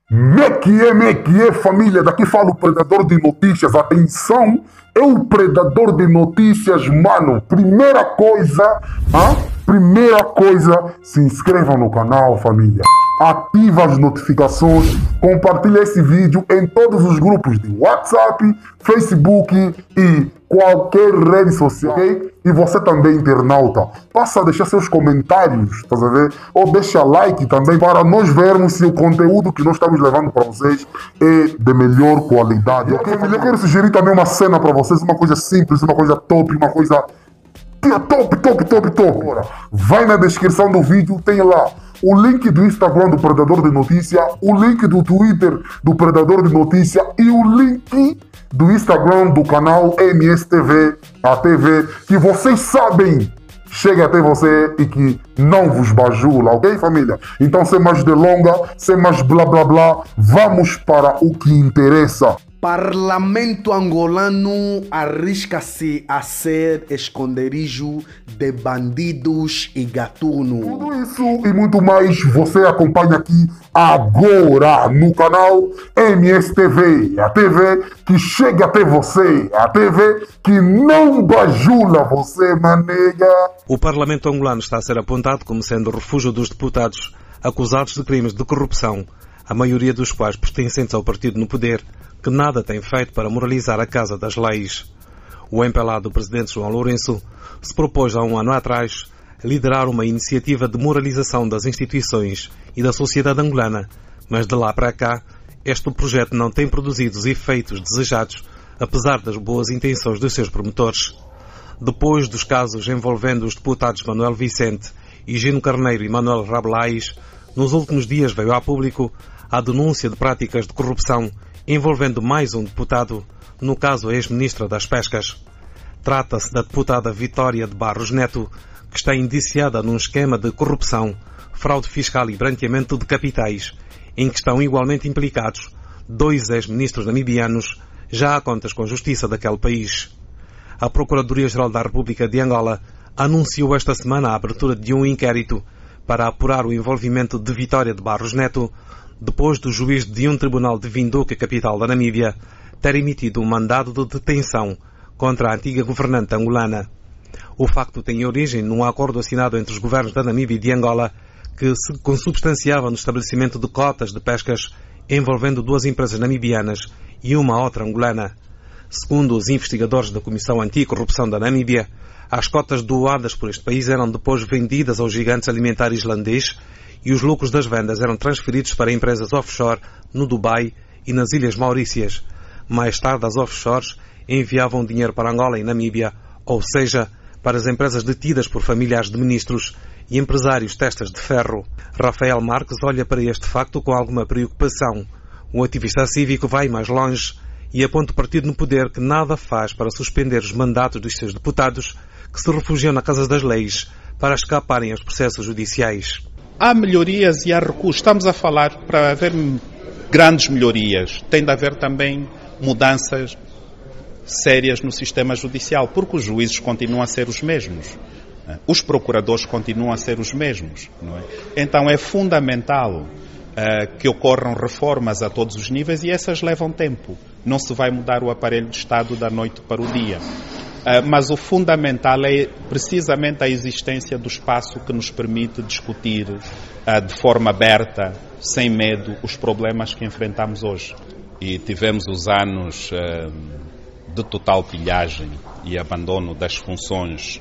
Me que é família, daqui fala o predador de notícias, atenção, é o predador de notícias, mano, primeira coisa, se inscrevam no canal, família, ativa as notificações, compartilha esse vídeo em todos os grupos de WhatsApp, Facebook e qualquer rede social, ok? E você também, internauta, passa a deixar seus comentários, tá a ver? Ou deixa like também para nós vermos se o conteúdo que nós estamos levando para vocês é de melhor qualidade, ok? Eu quero sugerir também uma cena para vocês, uma coisa simples, uma coisa top, uma coisa top. Vai na descrição do vídeo, tem lá o link do Instagram do Predador de Notícia, o link do Twitter do Predador de Notícia e o link do Instagram do canal MSTV, a TV, que vocês sabem, chega até você e que não vos bajula, ok, família? Então, sem mais delonga, sem mais blá blá blá, vamos para o que interessa. Parlamento angolano arrisca-se a ser esconderijo de bandidos e gatuno. Tudo isso e muito mais você acompanha aqui agora no canal MSTV, a TV que chega até você, a TV que não bajula você, manega. O Parlamento angolano está a ser apontado como sendo o refúgio dos deputados acusados de crimes de corrupção, a maioria dos quais pertencentes ao partido no poder, que nada tem feito para moralizar a Casa das Leis. O MPLA do presidente João Lourenço se propôs há um ano atrás liderar uma iniciativa de moralização das instituições e da sociedade angolana, mas de lá para cá, este projeto não tem produzido os efeitos desejados, apesar das boas intenções dos seus promotores. Depois dos casos envolvendo os deputados Manuel Vicente, Higino Carneiro e Manuel Rabelais, nos últimos dias veio a público a denúncia de práticas de corrupção envolvendo mais um deputado, no caso a ex-ministra das Pescas. Trata-se da deputada Vitória de Barros Neto, que está indiciada num esquema de corrupção, fraude fiscal e branqueamento de capitais, em que estão igualmente implicados dois ex-ministros namibianos, já há contas com a justiça daquele país. A Procuradoria-Geral da República de Angola anunciou esta semana a abertura de um inquérito para apurar o envolvimento de Vitória de Barros Neto, depois do juiz de um tribunal de Windhoek, capital da Namíbia, ter emitido um mandado de detenção contra a antiga governante angolana. O facto tem origem num acordo assinado entre os governos da Namíbia e de Angola que se consubstanciava no estabelecimento de cotas de pescas envolvendo duas empresas namibianas e uma outra angolana. Segundo os investigadores da Comissão Anticorrupção da Namíbia, as cotas doadas por este país eram depois vendidas ao gigante alimentar islandês e os lucros das vendas eram transferidos para empresas offshore no Dubai e nas Ilhas Maurícias. Mais tarde, as offshores enviavam dinheiro para Angola e Namíbia, ou seja, para as empresas detidas por familiares de ministros e empresários testas de ferro. Rafael Marques olha para este facto com alguma preocupação. O ativista cívico vai mais longe e aponta o partido no poder que nada faz para suspender os mandatos dos seus deputados que se refugiam na Casa das Leis para escaparem aos processos judiciais. Há melhorias e há recursos. Estamos a falar para haver grandes melhorias. Tem de haver também mudanças sérias no sistema judicial, porque os juízes continuam a ser os mesmos. Os procuradores continuam a ser os mesmos. Não é? Então é fundamental que ocorram reformas a todos os níveis e essas levam tempo. Não se vai mudar o aparelho de Estado da noite para o dia. Mas o fundamental é precisamente a existência do espaço que nos permite discutir de forma aberta, sem medo, os problemas que enfrentamos hoje. E tivemos os anos de total pilhagem e abandono das funções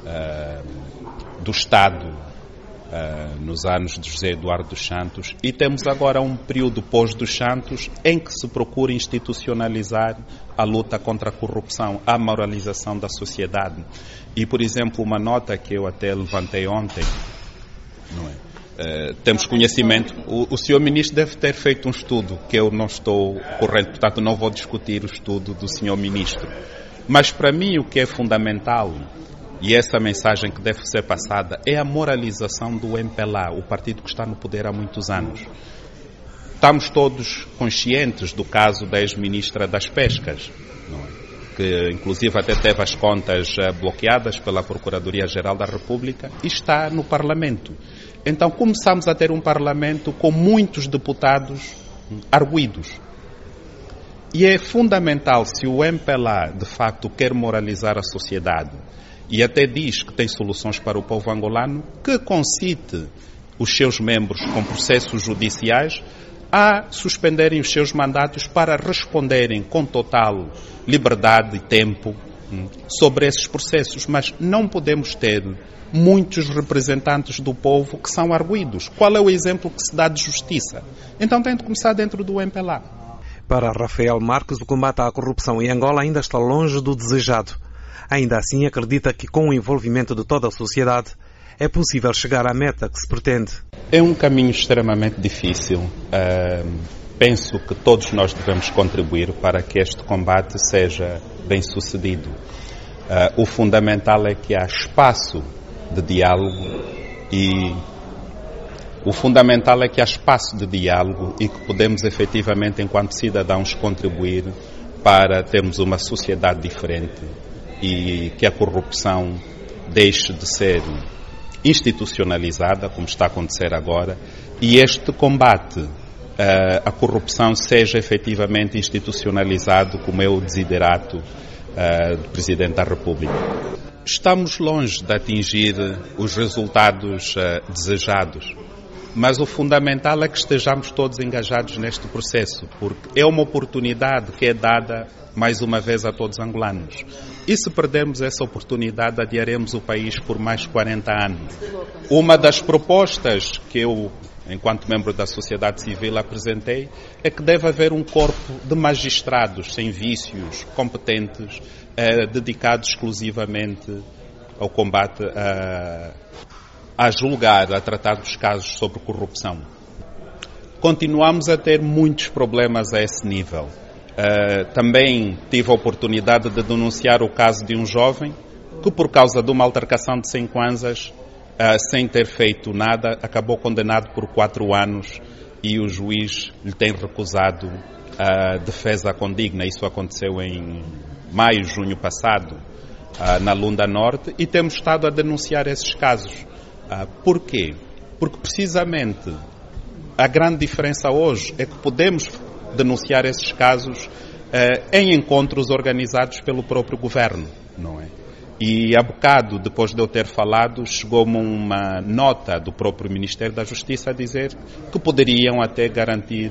do Estado nos anos de José Eduardo dos Santos e temos agora um período pós dos Santos em que se procura institucionalizar a luta contra a corrupção, a moralização da sociedade. E, por exemplo, uma nota que eu até levantei ontem, não é? Temos conhecimento, o senhor ministro deve ter feito um estudo que eu não estou corrente, portanto não vou discutir o estudo do senhor ministro. Mas para mim o que é fundamental, e essa mensagem que deve ser passada, é a moralização do MPLA, o partido que está no poder há muitos anos. Estamos todos conscientes do caso da ex-ministra das Pescas, não é? Que inclusive até teve as contas bloqueadas pela Procuradoria-Geral da República e está no Parlamento. Então começamos a ter um Parlamento com muitos deputados arguidos. E é fundamental, se o MPLA de facto quer moralizar a sociedade e até diz que tem soluções para o povo angolano, que concite os seus membros com processos judiciais a suspenderem os seus mandatos para responderem com total liberdade e tempo sobre esses processos. Mas não podemos ter muitos representantes do povo que são arguidos. Qual é o exemplo que se dá de justiça? Então tem de começar dentro do MPLA. Para Rafael Marques, o combate à corrupção em Angola ainda está longe do desejado. Ainda assim, acredita que com o envolvimento de toda a sociedade é possível chegar à meta que se pretende. É um caminho extremamente difícil. Penso que todos nós devemos contribuir para que este combate seja bem sucedido. O fundamental é que há espaço de diálogo e que podemos efetivamente, enquanto cidadãos, contribuir para termos uma sociedade diferente e que a corrupção deixe de ser institucionalizada, como está a acontecer agora, e este combate à corrupção seja efetivamente institucionalizado, como é o desiderato do Presidente da República. Estamos longe de atingir os resultados desejados, mas o fundamental é que estejamos todos engajados neste processo, porque é uma oportunidade que é dada mais uma vez a todos os angolanos. E se perdermos essa oportunidade, adiaremos o país por mais 40 anos. Uma das propostas que eu, enquanto membro da sociedade civil, apresentei é que deve haver um corpo de magistrados sem vícios, competentes, dedicados exclusivamente ao combate a julgar, a tratar dos casos sobre corrupção. Continuamos a ter muitos problemas a esse nível. Também tive a oportunidade de denunciar o caso de um jovem que, por causa de uma altercação de 5 kwanzas, sem ter feito nada, acabou condenado por 4 anos e o juiz lhe tem recusado a defesa condigna. Isso aconteceu em maio, junho passado, na Lunda Norte, e temos estado a denunciar esses casos. Por quê? Porque precisamente a grande diferença hoje é que podemos denunciar esses casos em encontros organizados pelo próprio governo, não é? E há bocado, depois de eu ter falado, chegou-me uma nota do próprio Ministério da Justiça a dizer que poderiam até garantir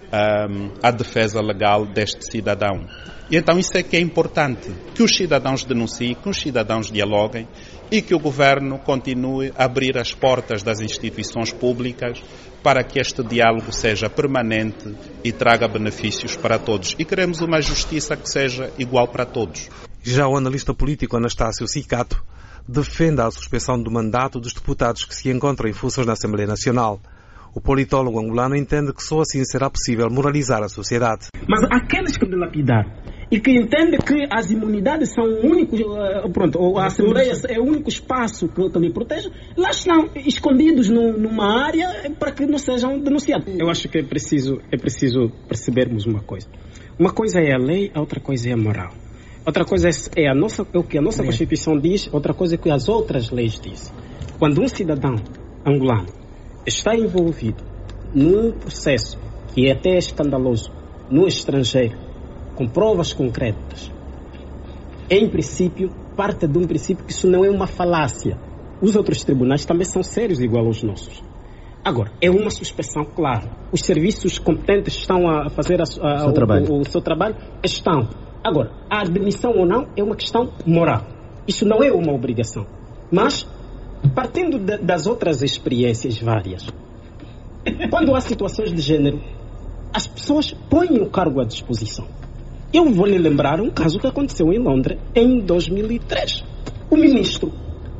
a defesa legal deste cidadão. E então isso é que é importante, que os cidadãos denunciem, que os cidadãos dialoguem e que o governo continue a abrir as portas das instituições públicas para que este diálogo seja permanente e traga benefícios para todos. E queremos uma justiça que seja igual para todos. Já o analista político Anastácio Cicato defende a suspensão do mandato dos deputados que se encontram em funções na Assembleia Nacional. O politólogo angolano entende que só assim será possível moralizar a sociedade. Mas aqueles que dilapidaram e que entendem que as imunidades são únicos, ou a Assembleia é o único espaço que me protege, lá estão escondidos numa área para que não sejam denunciados. Eu acho que é preciso percebermos uma coisa. Uma coisa é a lei, a outra coisa é a moral. Outra coisa é o que a nossa Constituição diz, outra coisa é o que as outras leis dizem. Quando um cidadão angolano está envolvido num processo que é até escandaloso no estrangeiro, com provas concretas, em princípio, parte de um princípio que isso não é uma falácia. Os outros tribunais também são sérios igual aos nossos. Agora, é uma suspensão, claro. Os serviços competentes estão a fazer o seu trabalho? Estão. Agora, a admissão ou não é uma questão moral. Isso não é uma obrigação. Mas, partindo das outras experiências várias, quando há situações de género, as pessoas põem o cargo à disposição. Eu vou lhe lembrar um caso que aconteceu em Londres em 2003. O ministro,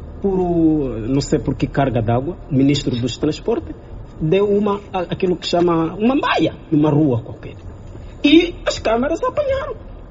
não sei por que carga d'água, o ministro dos transportes, deu aquilo que chama uma baia numa rua qualquer. E as câmaras apanharam.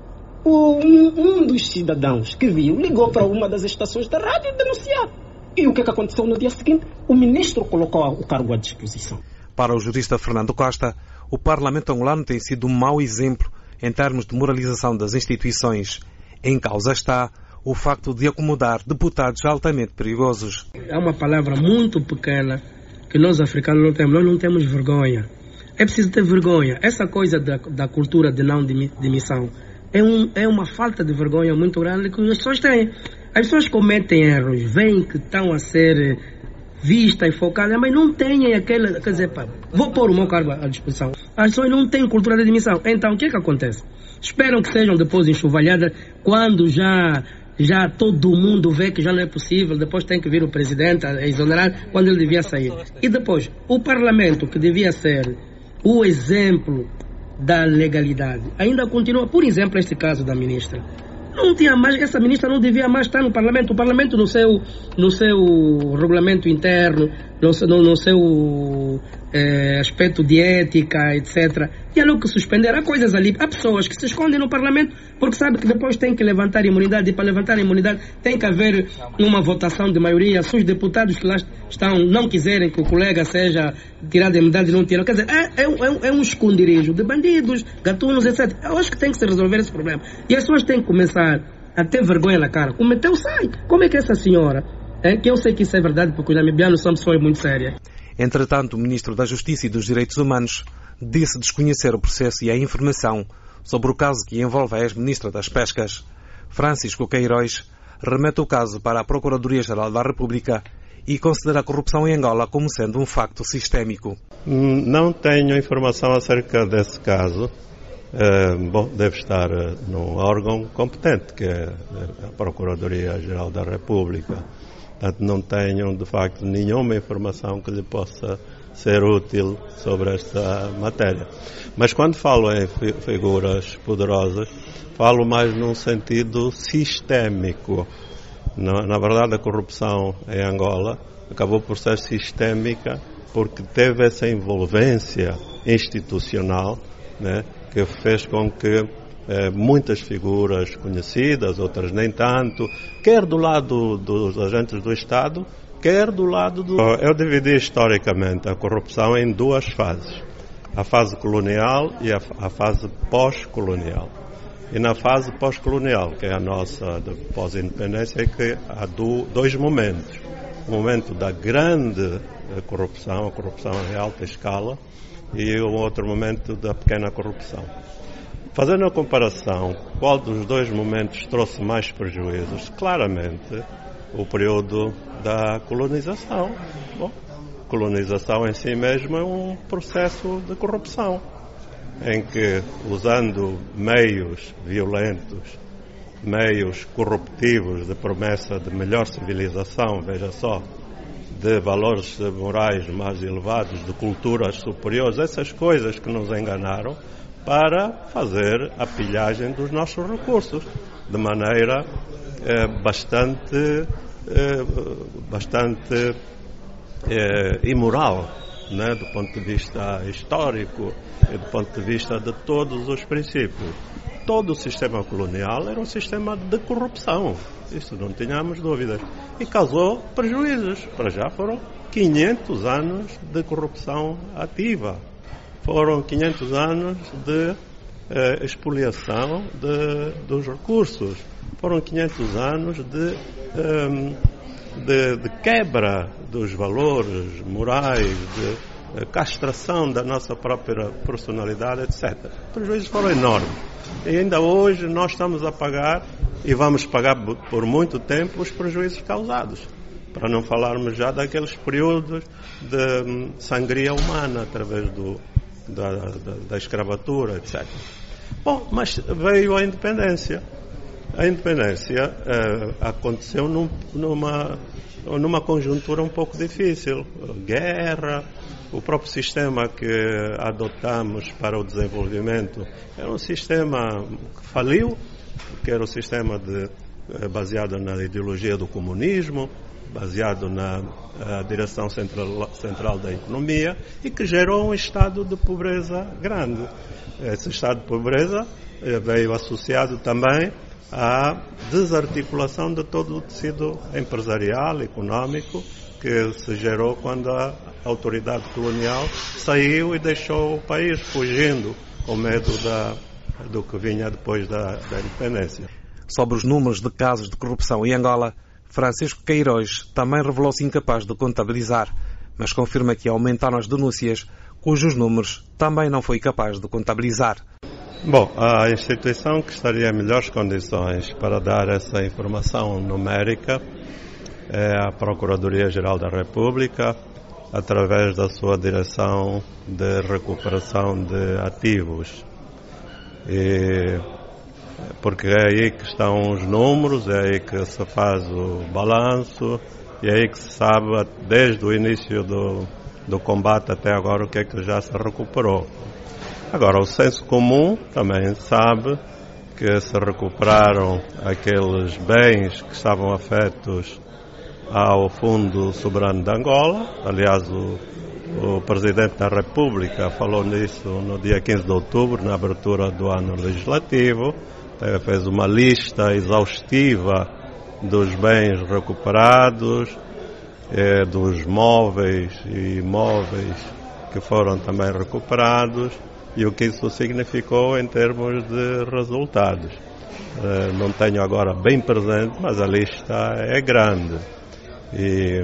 Um dos cidadãos que viu ligou para uma das estações da rádio e denunciou. E o que aconteceu no dia seguinte? O ministro colocou o cargo à disposição. Para o jurista Fernando Costa, o Parlamento angolano tem sido um mau exemplo em termos de moralização das instituições. Em causa está o facto de acomodar deputados altamente perigosos. É uma palavra muito pequena que nós africanos não temos. Nós não temos vergonha. é preciso ter vergonha. Essa coisa da cultura de não demissão é uma falta de vergonha muito grande que as pessoas têm. As pessoas cometem erros, veem que estão a ser vistas e focadas, mas não têm aquela... Quer dizer, vou pôr o meu cargo à disposição. As pessoas não têm cultura de demissão. Então, o que é que acontece? Esperam que sejam depois enxovalhadas quando já todo mundo vê que já não é possível, depois tem que vir o presidente a exonerar quando ele devia sair. E depois, o parlamento, que devia ser o exemplo da legalidade, ainda continua, por exemplo, este caso da ministra. Não tinha mais, essa ministra não devia mais estar no parlamento. O parlamento no seu regulamento interno, no seu aspecto de ética, etc. E é logo que suspender. Há coisas ali, há pessoas que se escondem no parlamento porque sabem que depois tem que levantar imunidade, e para levantar a imunidade tem que haver uma votação de maioria. Se os deputados que lá estão não quiserem que o colega seja tirado da imunidade, não tiram. Quer dizer, é um esconderijo de bandidos, gatunos, etc. Eu acho que tem que se resolver esse problema. E as pessoas têm que começar a ter vergonha na cara. Cometeu, sai. Como é que essa senhora, que eu sei que isso é verdade, porque os namibianos são pessoas muito sérias. Entretanto, o Ministro da Justiça e dos Direitos Humanos disse desconhecer o processo e a informação sobre o caso que envolve a ex-ministra das Pescas. Francisco Queiroz remete o caso para a Procuradoria-Geral da República e considera a corrupção em Angola como sendo um facto sistémico. Não tenho informação acerca desse caso. Deve estar num órgão competente, que é a Procuradoria-Geral da República. Portanto, não tenho, de facto, nenhuma informação que lhe possa ser útil sobre esta matéria. Mas quando falo em figuras poderosas, falo mais num sentido sistémico. Na verdade, a corrupção em Angola acabou por ser sistémica porque teve essa envolvência institucional, né, que fez com que muitas figuras conhecidas, outras nem tanto, quer do lado dos agentes do Estado, quer do lado do... Eu dividi historicamente a corrupção em duas fases. A fase colonial e a fase pós-colonial. E na fase pós-colonial, que é a nossa de pós-independência, é que há dois momentos. O momento da grande corrupção, a corrupção em alta escala, e o outro momento da pequena corrupção. Fazendo a comparação, qual dos dois momentos trouxe mais prejuízos? Claramente, o período da colonização. Colonização em si mesmo é um processo de corrupção, em que, usando meios violentos, meios corruptivos de promessa de melhor civilização, veja só, de valores morais mais elevados, de culturas superiores, essas coisas que nos enganaram, para fazer a pilhagem dos nossos recursos, de maneira bastante imoral, né, do ponto de vista histórico e do ponto de vista de todos os princípios. Todo o sistema colonial era um sistema de corrupção, isso não tínhamos dúvidas, e causou prejuízos. Para já foram 500 anos de corrupção ativa. Foram 500 anos de expoliação dos recursos. Foram 500 anos de quebra dos valores morais, de castração da nossa própria personalidade, etc. Os prejuízos foram enormes. E ainda hoje nós estamos a pagar, e vamos pagar por muito tempo, os prejuízos causados. Para não falarmos já daqueles períodos de sangria humana através da escravatura, etc. Bom, mas veio a independência. A independência aconteceu numa conjuntura um pouco difícil. Guerra, o próprio sistema que adotamos para o desenvolvimento era um sistema que faliu, que era o sistema baseado na ideologia do comunismo, baseado na direção central da economia, e que gerou um estado de pobreza grande. Esse estado de pobreza veio associado também à desarticulação de todo o tecido empresarial, económico, que se gerou quando a autoridade colonial saiu e deixou o país fugindo com medo do que vinha depois da independência. Sobre os números de casos de corrupção em Angola, Francisco Queiroz também revelou-se incapaz de contabilizar, mas confirma que aumentaram as denúncias cujos números também não foi capaz de contabilizar. Bom, a instituição que estaria em melhores condições para dar essa informação numérica é a Procuradoria-Geral da República, através da sua Direção de Recuperação de Ativos. Porque é aí que estão os números, é aí que se faz o balanço, e é aí que se sabe, desde o início do combate até agora, o que é que já se recuperou. Agora, o senso comum também sabe que se recuperaram aqueles bens que estavam afetos ao Fundo Soberano de Angola. Aliás, o Presidente da República falou nisso no dia 15 de outubro, na abertura do ano legislativo. Fez uma lista exaustiva dos bens recuperados, dos móveis e imóveis que foram também recuperados, e o que isso significou em termos de resultados. Não tenho agora bem presente, mas a lista é grande. E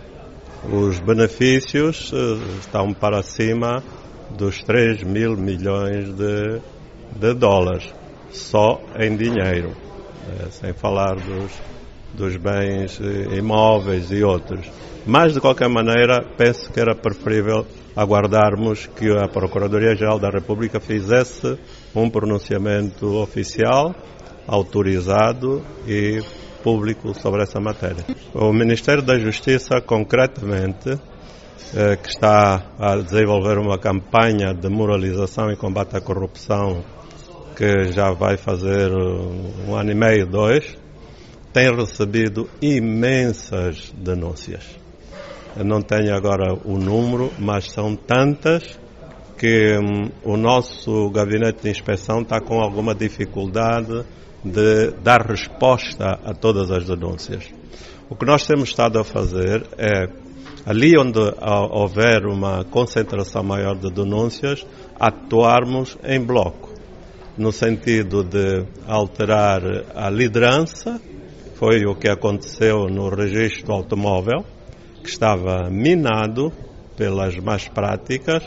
os benefícios estão para cima dos 3 mil milhões de dólares, só em dinheiro, sem falar dos bens imóveis e outros. Mas, de qualquer maneira, penso que era preferível aguardarmos que a Procuradoria-Geral da República fizesse um pronunciamento oficial, autorizado e público sobre essa matéria. O Ministério da Justiça, concretamente, que está a desenvolver uma campanha de moralização e combate à corrupção que já vai fazer 1 ano e meio, 2, tem recebido imensas denúncias. Eu não tenho agora o número, mas são tantas que o nosso gabinete de inspeção está com alguma dificuldade de dar resposta a todas as denúncias. O que nós temos estado a fazer é, ali onde houver uma concentração maior de denúncias, atuarmos em bloco, no sentido de alterar a liderança. Foi o que aconteceu no registro automóvel, que estava minado pelas más práticas,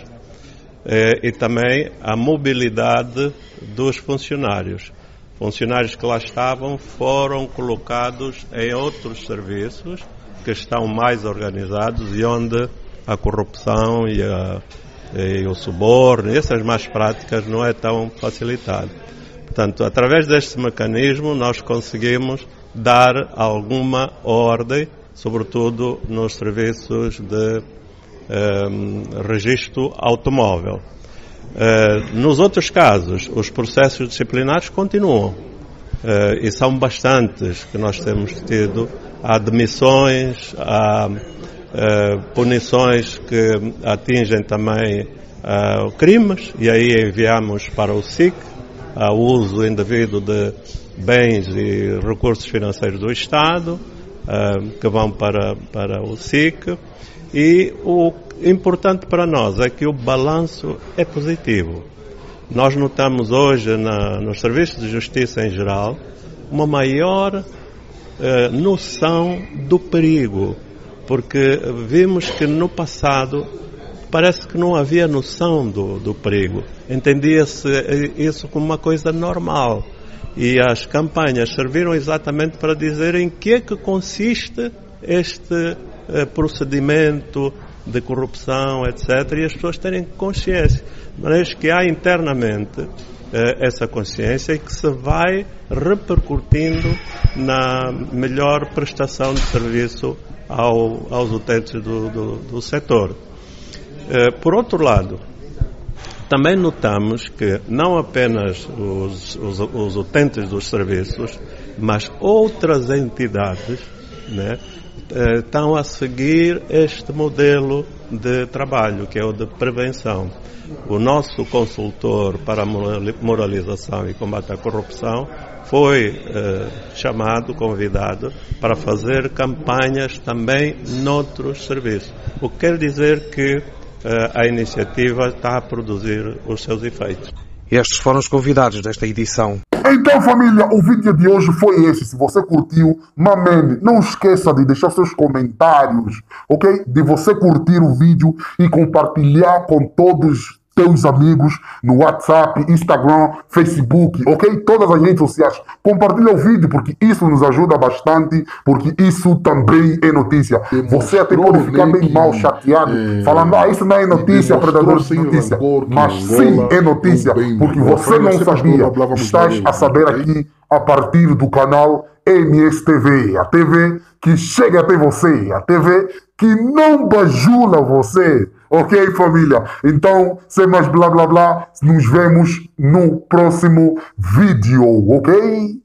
e também a mobilidade dos funcionários. Funcionários que lá estavam foram colocados em outros serviços que estão mais organizados e onde a corrupção e o suborno e essas más práticas não é tão facilitado. Portanto, através deste mecanismo nós conseguimos dar alguma ordem, sobretudo nos serviços de registro automóvel. Nos outros casos, os processos disciplinares continuam, e são bastantes que nós temos tido. Há demissões, há punições que atingem também crimes, e aí enviamos para o SIC, o uso indevido de bens e recursos financeiros do Estado, que vão para o SIC, e o importante para nós é que o balanço é positivo. Nós notamos hoje nos serviços de justiça em geral uma maior noção do perigo, porque vimos que no passado parece que não havia noção do perigo. Entendia-se isso como uma coisa normal. E as campanhas serviram exatamente para dizer em que é que consiste este procedimento de corrupção, etc. E as pessoas terem consciência. De maneira que há internamente essa consciência e que se vai repercutindo na melhor prestação de serviço aos utentes do setor. Por outro lado, também notamos que não apenas os utentes dos serviços, mas outras entidades, né, estão a seguir este modelo de trabalho, que é o de prevenção. O nosso consultor para a moralização e combate à corrupção foi convidado para fazer campanhas também noutros serviços. O que quer dizer que a iniciativa está a produzir os seus efeitos. Estes foram os convidados desta edição. Então, família, o vídeo de hoje foi esse. Se você curtiu, mamene, não esqueça de deixar seus comentários, ok? De você curtir o vídeo e compartilhar com todos teus amigos no WhatsApp, Instagram, Facebook, ok? Todas as redes sociais. Compartilha o vídeo porque isso nos ajuda bastante, porque isso também é notícia. Você até pode ficar bem mal chateado, falando, isso não é notícia, predador de notícia. Mas sim é notícia, porque você não sabia. Estás a saber aqui a partir do canal MSTV, a TV que chega até você, a TV que não bajula você. Ok, família? Então, sem mais blá blá blá, nos vemos no próximo vídeo, ok?